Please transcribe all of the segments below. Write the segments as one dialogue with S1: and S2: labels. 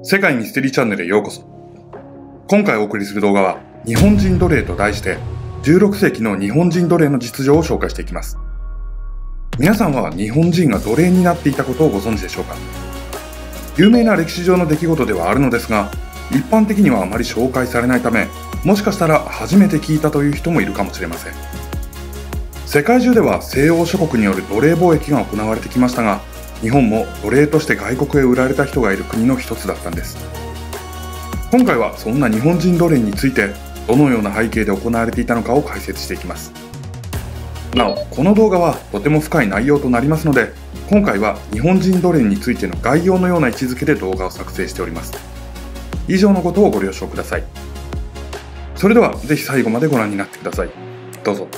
S1: 世界ミステリーチャンネルへようこそ。今回お送りする動画は日本人奴隷と題して16世紀の日本人奴隷の実情を紹介していきます。皆さんは日本人が奴隷になっていたことをご存知でしょうか？有名な歴史上の出来事ではあるのですが、一般的にはあまり紹介されないため、もしかしたら初めて聞いたという人もいるかもしれません。世界中では西欧諸国による奴隷貿易が行われてきましたが、日本も奴隷として外国へ売られた人がいる国の一つだったんです。今回はそんな日本人奴隷についてどのような背景で行われていたのかを解説していきます。なお、この動画はとても深い内容となりますので、今回は日本人奴隷についての概要のような位置づけで動画を作成しております。以上のことをご了承ください。それではぜひ最後までご覧になってください。どうぞ。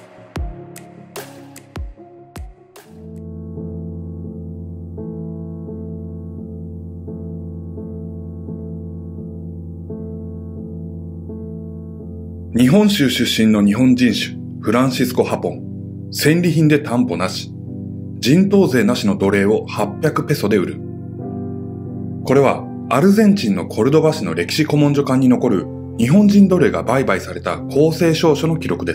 S1: 日本州出身の日本人種フランシスコ・ハポン、戦利品で担保なし、人頭税なしの奴隷を800ペソで売る。これはアルゼンチンのコルドバ市の歴史古文書館に残る日本人奴隷が売買された公正証書の記録です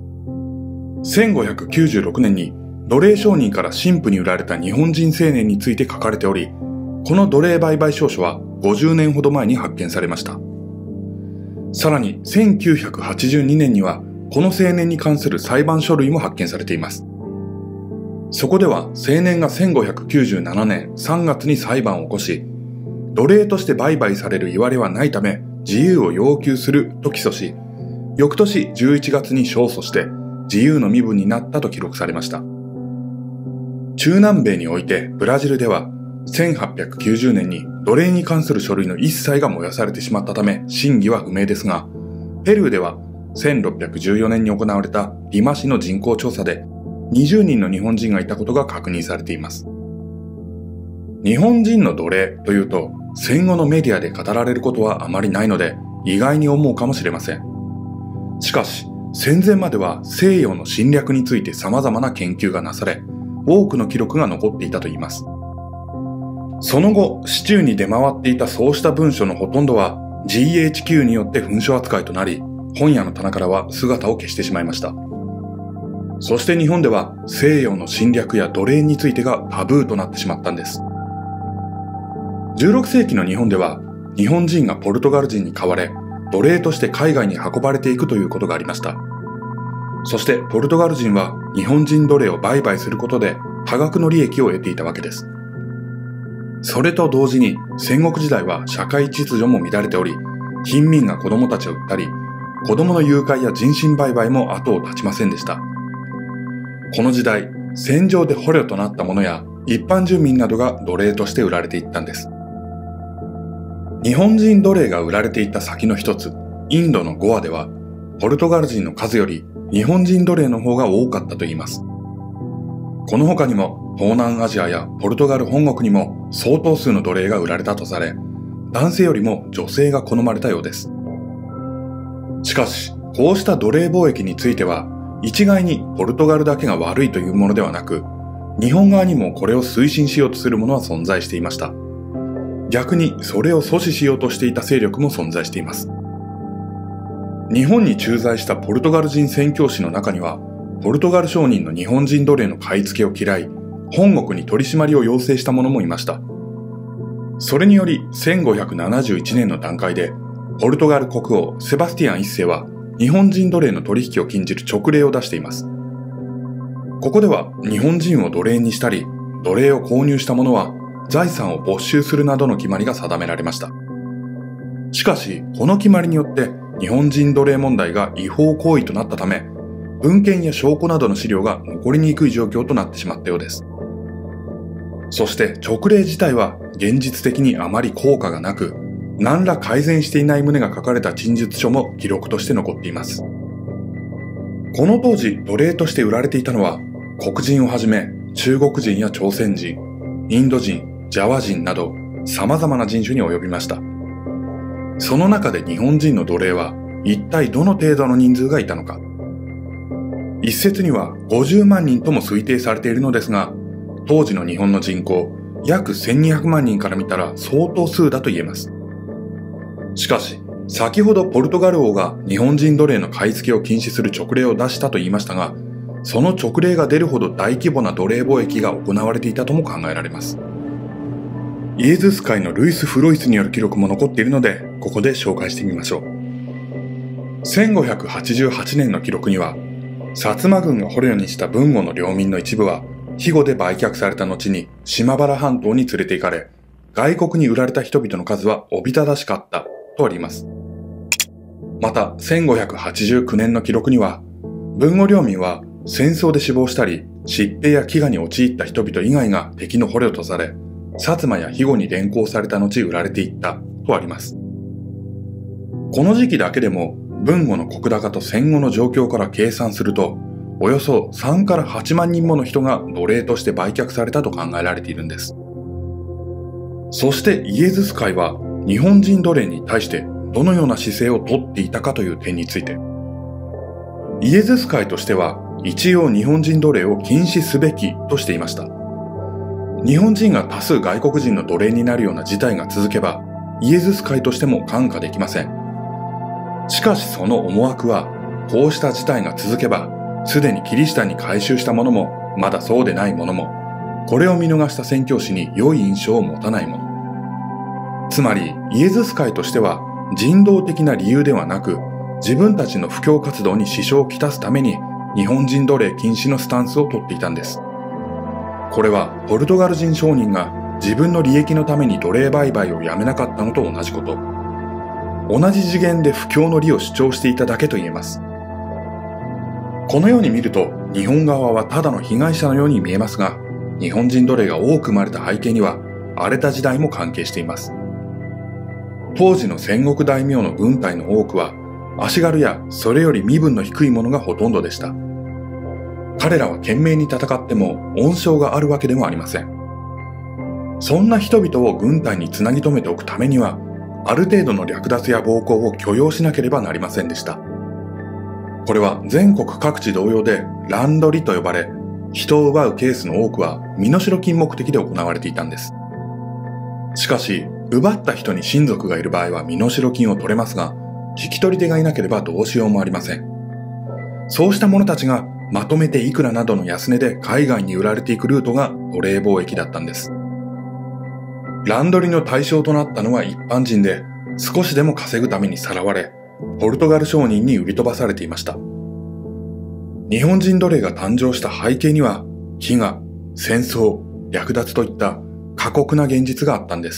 S1: 。1596年に奴隷商人から神父に売られた日本人青年について書かれており、この奴隷売買証書は50年ほど前に発見されました。さらに1982年にはこの青年に関する裁判書類も発見されています。そこでは青年が1597年3月に裁判を起こし、奴隷として売買されるいわれはないため自由を要求すると起訴し、翌年11月に勝訴して自由の身分になったと記録されました。中南米においてブラジルでは1890年に奴隷に関する書類の一切が燃やされてしまったため真偽は不明ですが、ペルーでは1614年に行われたリマ市の人口調査で20人の日本人がいたことが確認されています。日本人の奴隷というと戦後のメディアで語られることはあまりないので意外に思うかもしれません。しかし戦前までは西洋の侵略について様々な研究がなされ、多くの記録が残っていたといいます。その後、市中に出回っていたそうした文書のほとんどは GHQ によって紛書扱いとなり、本屋の棚からは姿を消してしまいました。そして日本では西洋の侵略や奴隷についてがタブーとなってしまったんです。16世紀の日本では日本人がポルトガル人に買われ、奴隷として海外に運ばれていくということがありました。そしてポルトガル人は日本人奴隷を売買することで多額の利益を得ていたわけです。それと同時に戦国時代は社会秩序も乱れており、貧民が子供たちを売ったり、子供の誘拐や人身売買も後を絶ちませんでした。この時代、戦場で捕虜となった者や一般住民などが奴隷として売られていったんです。日本人奴隷が売られていった先の一つ、インドのゴアでは、ポルトガル人の数より日本人奴隷の方が多かったといいます。この他にも東南アジアやポルトガル本国にも相当数の奴隷が売られたとされ、男性よりも女性が好まれたようです。しかし、こうした奴隷貿易については、一概にポルトガルだけが悪いというものではなく、日本側にもこれを推進しようとするものは存在していました。逆にそれを阻止しようとしていた勢力も存在しています。日本に駐在したポルトガル人宣教師の中には、ポルトガル商人の日本人奴隷の買い付けを嫌い、本国に取り締まりを要請した者もいました。それにより1571年の段階で、ポルトガル国王セバスティアン一世は日本人奴隷の取引を禁じる勅令を出しています。ここでは日本人を奴隷にしたり、奴隷を購入した者は財産を没収するなどの決まりが定められました。しかし、この決まりによって日本人奴隷問題が違法行為となったため、文献や証拠などの資料が残りにくい状況となってしまったようです。そして勅令自体は現実的にあまり効果がなく、何ら改善していない旨が書かれた陳述書も記録として残っています。この当時奴隷として売られていたのは、黒人をはじめ中国人や朝鮮人、インド人、ジャワ人など様々な人種に及びました。その中で日本人の奴隷は一体どの程度の人数がいたのか。一説には50万人とも推定されているのですが、当時の日本の人口約1200万人から見たら相当数だと言えます。しかし、先ほどポルトガル王が日本人奴隷の買い付けを禁止する勅令を出したと言いましたが、その勅令が出るほど大規模な奴隷貿易が行われていたとも考えられます。イエズス会のルイス・フロイスによる記録も残っているので、ここで紹介してみましょう。1588年の記録には、薩摩軍が捕虜にした豊後の領民の一部は、肥後で売却された後に島原半島に連れて行かれ、外国に売られた人々の数はおびただしかったとあります。また、1589年の記録には、豊後領民は戦争で死亡したり、疾病や飢餓に陥った人々以外が敵の捕虜とされ、薩摩や肥後に連行された後売られていったとあります。この時期だけでも、豊後の石高と戦後の状況から計算すると、およそ3から8万人もの人が奴隷として売却されたと考えられているんです。そしてイエズス会は日本人奴隷に対してどのような姿勢をとっていたかという点について、イエズス会としては一応日本人奴隷を禁止すべきとしていました。日本人が多数外国人の奴隷になるような事態が続けば、イエズス会としても看過できません。しかしその思惑は、こうした事態が続けば、すでにキリシタンに改宗した者も、まだそうでない者も、これを見逃した宣教師に良い印象を持たない者。つまり、イエズス会としては、人道的な理由ではなく、自分たちの布教活動に支障をきたすために、日本人奴隷禁止のスタンスを取っていたんです。これは、ポルトガル人商人が自分の利益のために奴隷売買をやめなかったのと同じこと。同じ次元で布教の利を主張していただけと言えます。このように見ると、日本側はただの被害者のように見えますが、日本人奴隷が多く生まれた背景には、荒れた時代も関係しています。当時の戦国大名の軍隊の多くは、足軽やそれより身分の低い者がほとんどでした。彼らは懸命に戦っても恩賞があるわけでもありません。そんな人々を軍隊につなぎ止めておくためには、ある程度の略奪や暴行を許容しなければなりませんでした。これは全国各地同様で乱取りと呼ばれ、人を奪うケースの多くは身代金目的で行われていたんです。しかし、奪った人に親族がいる場合は身代金を取れますが、引き取り手がいなければどうしようもありません。そうした者たちがまとめていくらなどの安値で海外に売られていくルートが奴隷貿易だったんです。乱取りの対象となったのは一般人で、少しでも稼ぐためにさらわれ、ポルトガル商人に売り飛ばされていました。日本人奴隷が誕生した背景には、飢餓、戦争、略奪といった過酷な現実があったんです。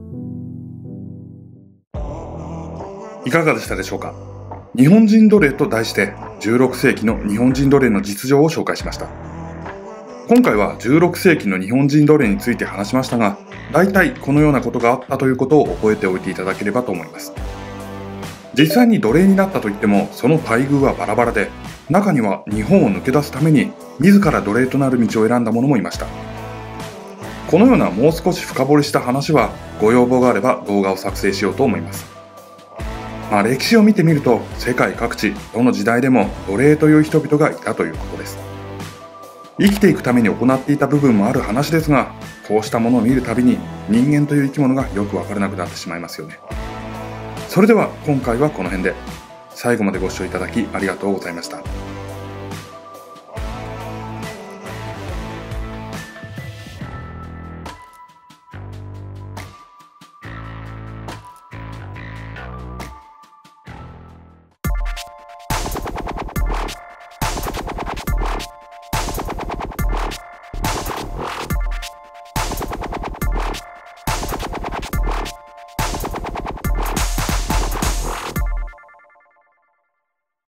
S1: いかがでしたでしょうか。日本人奴隷と題して16世紀の日本人奴隷の実情を紹介しました。今回は16世紀の日本人奴隷について話しましたが、大体このようなことがあったということを覚えておいていただければと思います。実際に奴隷になったといっても、その待遇はバラバラで、中には日本を抜け出すために自ら奴隷となる道を選んだ者もいました。このようなもう少し深掘りした話は、ご要望があれば動画を作成しようと思います。歴史を見てみると、世界各地、どの時代でも奴隷という人々がいたということです。生きていくために行っていた部分もある話ですが、こうしたものを見るたびに人間という生き物がよくわからなくなってしまいますよね。それでは今回はこの辺で。最後までご視聴いただきありがとうございました。